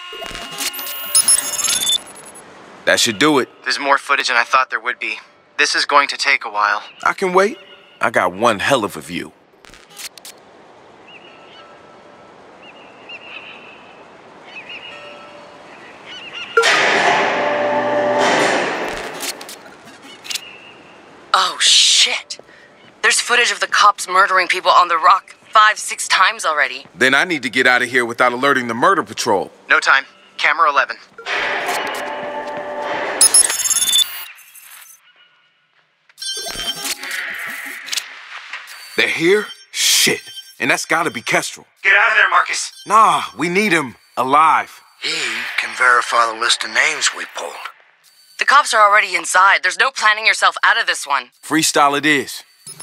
That should do it. There's more footage than I thought there would be. This is going to take a while. I can wait. I got one hell of a view. Oh, shit. There's footage of the cops murdering people on the rock 5-6 times already. Then I need to get out of here without alerting the murder patrol. No time. Camera 11. They're here? Shit. And that's gotta be Kestrel. Get out of there, Marcus. Nah, we need him alive. He can verify the list of names we pulled. The cops are already inside. There's no planning yourself out of this one. Freestyle it is.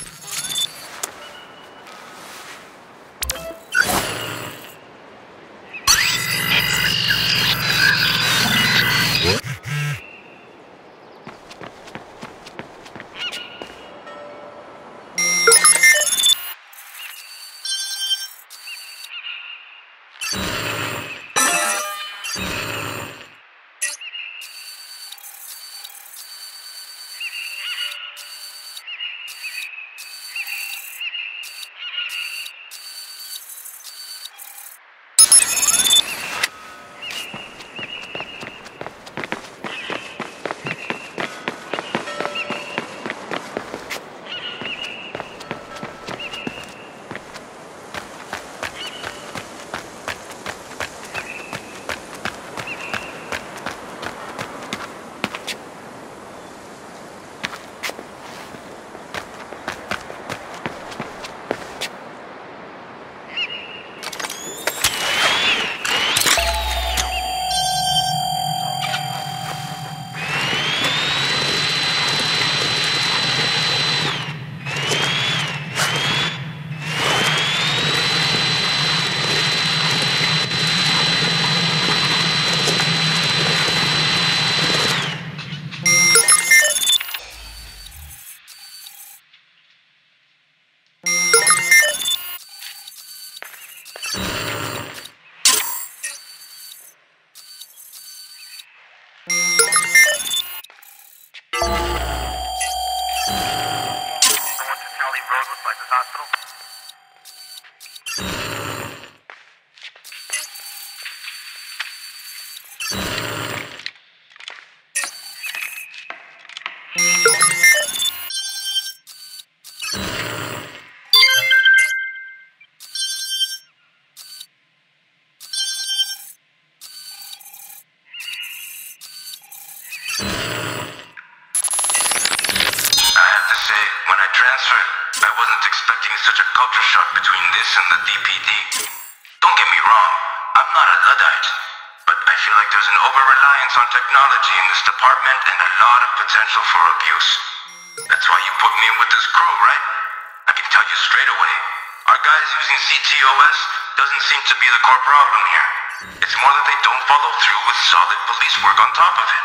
I wasn't expecting such a culture shock between this and the DPD. Don't get me wrong, I'm not a Luddite, but I feel like there's an over-reliance on technology in this department and a lot of potential for abuse. That's why you put me in with this crew, right? I can tell you straight away, our guys using CTOS doesn't seem to be the core problem here. It's more that they don't follow through with solid police work on top of it.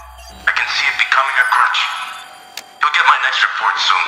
I can see it becoming a crutch. You'll get my next report soon.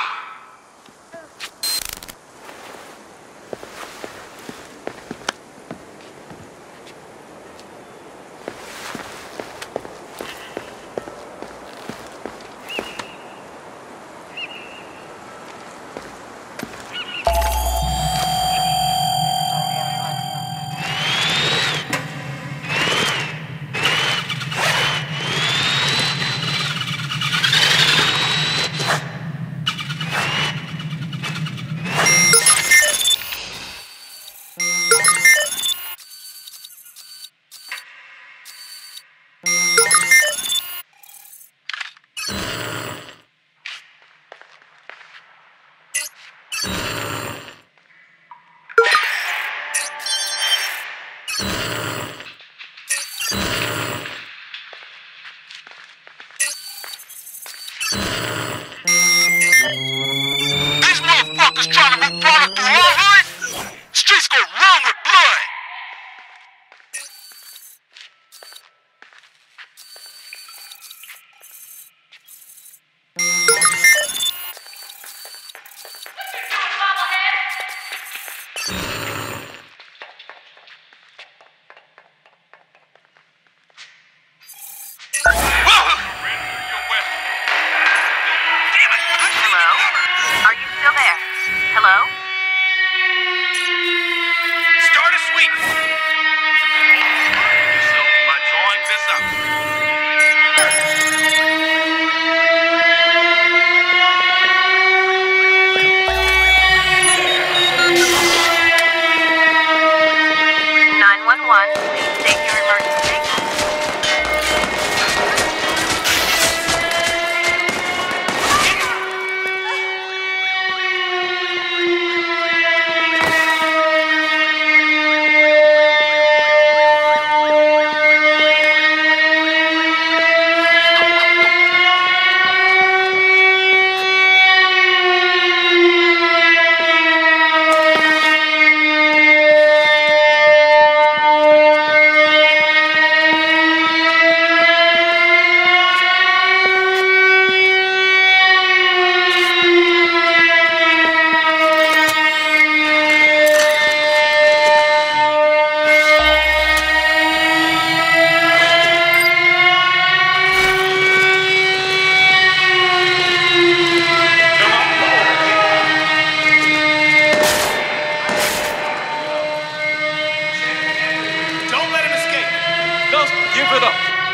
Give it up.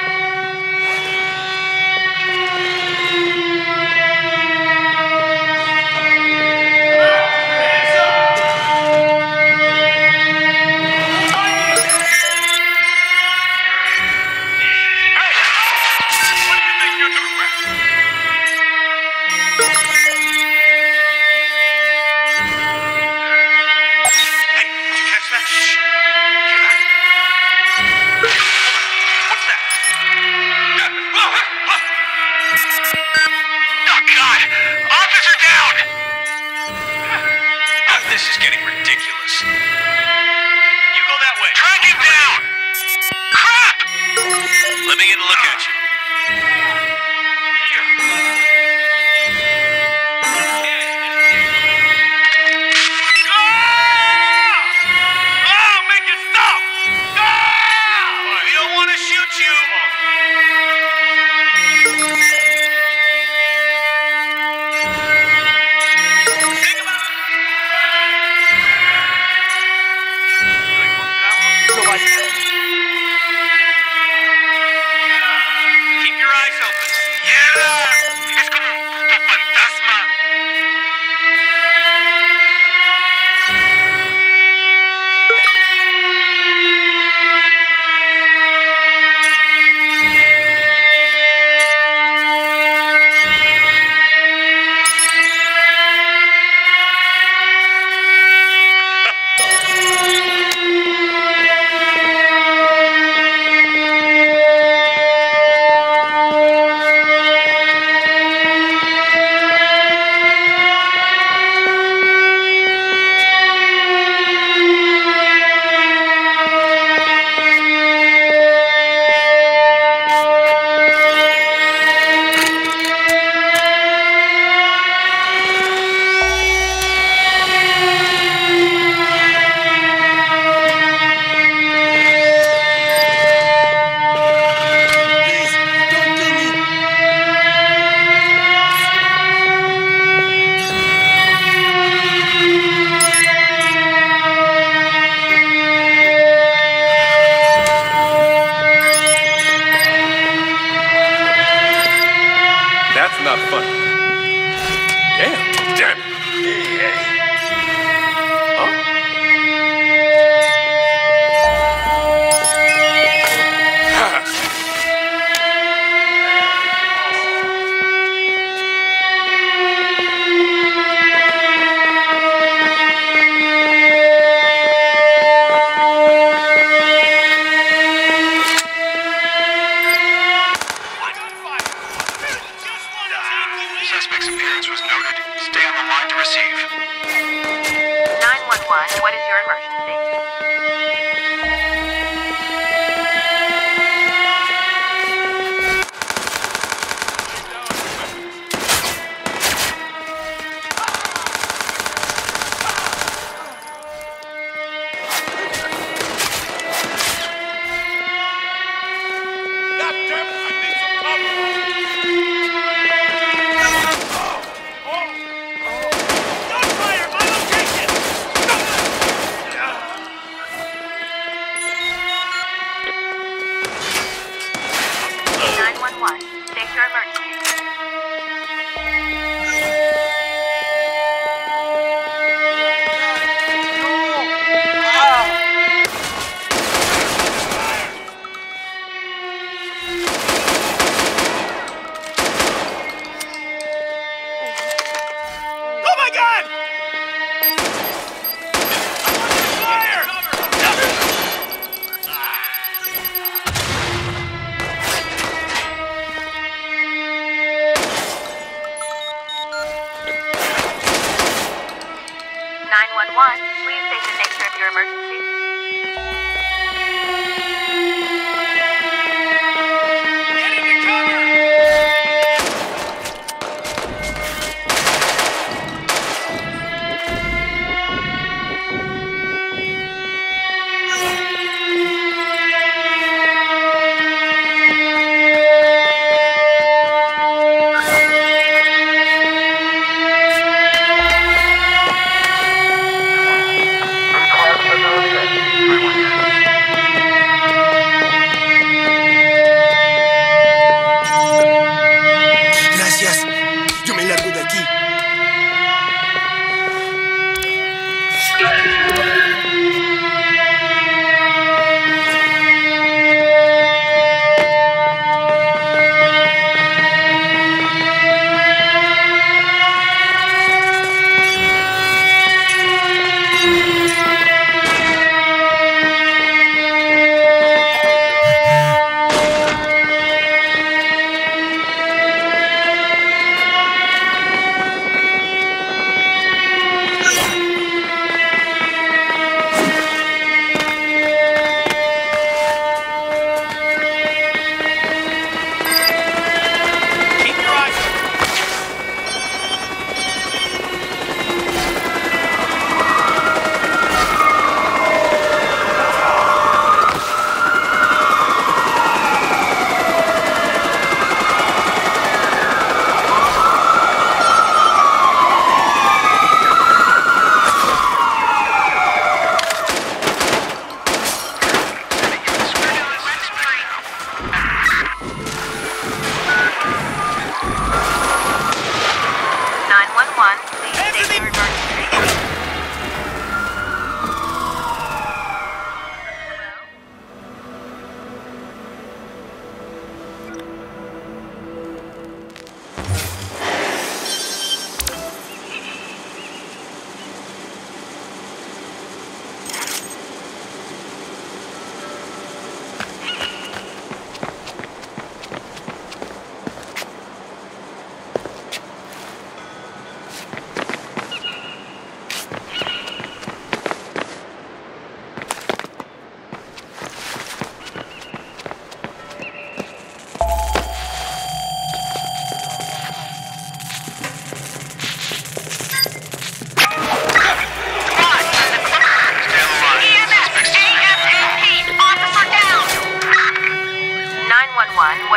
This is getting ridiculous. You go that way. Track him down! Crap! Let me get a look at you. Make it stop! We don't want to shoot you! Keep your eyes open. Yeah! Es como un puto fantasma. That's not funny. Damn it. Suspect's appearance was noted. Stay on the line to receive. 911, what is your emergency? God damn it, I need some cover. Gunfire! My location! 911, state your emergency. Oh my God! I'm under fire!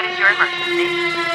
What is your emergency?